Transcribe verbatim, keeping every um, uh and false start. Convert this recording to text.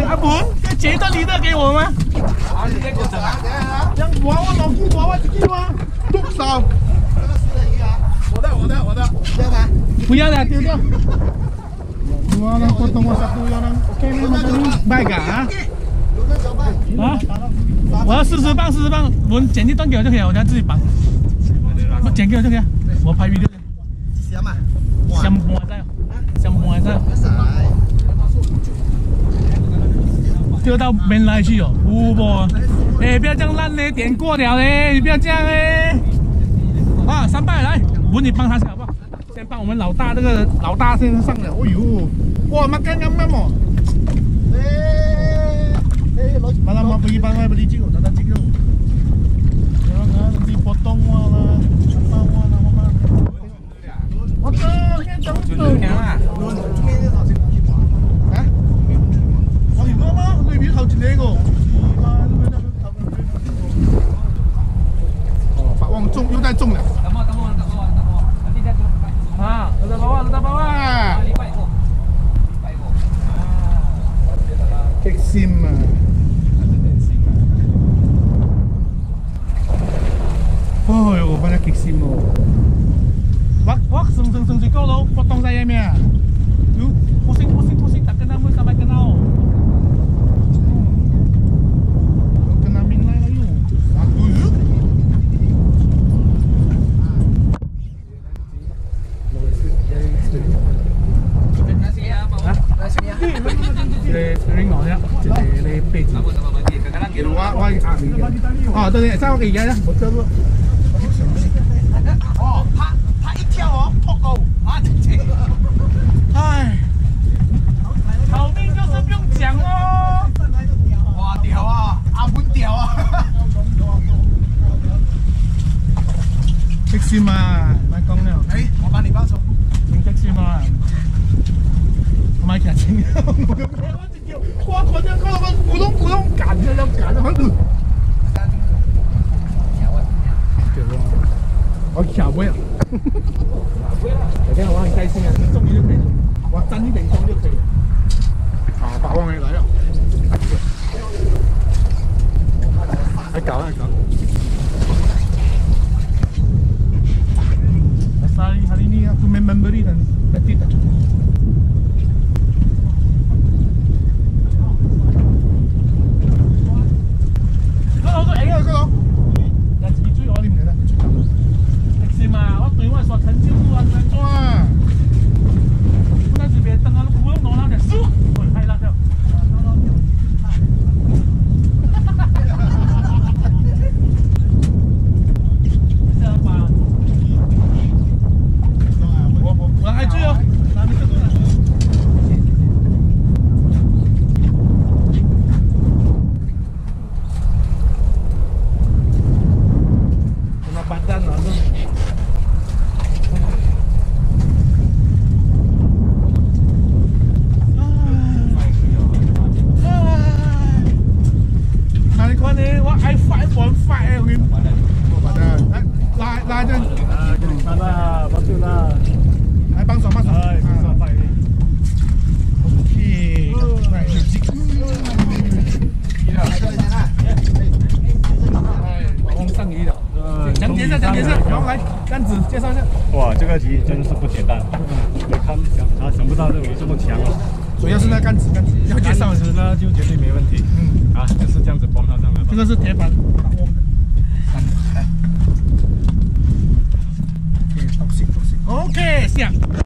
阿本，要截一段你的给我吗？啊，你给我整啊！让娃娃老弟娃娃自己吗？剁手。我的我的我的，要吗？不要了，丢掉。Dua orang potong satu orang. Okey ni macam ni. Baik ah. 啊！我要四十磅，四十磅，我剪一段给我就可以了，我等下自己绑。我剪给我就可以了，我拍 video。香嘛？香半仔，香半仔。丢到边来去哦，有不？哎，不要这样烂嘞，点过了嘞，你不要这样哎。啊，三拜来，我你帮他先好不好？先帮我们老大这个老大先上了。哎呦，哇，makan ngam-ngam oh. Malam mau pergi pangai beli cik, tak ada cik tu. Jangan nanti potong wala, apa wala apa. Okey, ni jauh tu. Hah? Oh, ini apa? Ini biar kau cendek ko. Oh, Pak Wang 中又在中了。等我，等我，等我，等我，nanti dia turun. Ah, letak bawah, letak bawah. Lipat ko. Lipat ko. Ah. Kek sim. Oh, yo, banyak keksim oh. Wak, wak, seng seng seng sikau lo, potong saya mia. Yuk, pusing pusing pusing, tak kena pun sampai kena oh. Kena minlai lagi oh. Satu yuk. Terima kasih ya, Pak. Terima kasih ya. Ini ring ngồi á, ini ini page. Wah, wah, ah, 对对，三个给人家，我这个。哦，他他一跳哦，破狗啊，直接。哎，好命就是不用讲哦。哇，屌啊，阿本屌啊。激先嘛，咪講了。誒，我幫你包數。請激先嘛。我買劇情。我我這個個股東股東揀嘅有揀啊，肯。我卡位了，大家我很开心啊，终于就可以了，我沾一点光就可以了。好，把望远来了，来搞来搞。Hari hari ini aku main memberi dan berarti tak cukup. Kau tu enggak kau tu? Yang segitu orang ni mana? 嘛，我对我说成就不完全做啊，不但是别等啊，不用弄那点输，我拍那条。这样吧，我我我还追哦，那你这个。Kena badan lah tu. I fight one fight 我把它拉拉着，拉拉帮助啦，来帮手帮手，哎，帮手快点 ，OK， 来，有机，哎，往上移了，讲解一下，讲解一下，然后来，单子介绍一下。 哇，这个鱼真的是不简单，你看想啊，想不到这鱼这么强哦。 主要是那杆子，杆子要介绍一下， 那就绝对没问题。嗯，啊，就是这样子绑到上来。 这个是铁板，把握的。OK， OK， 下。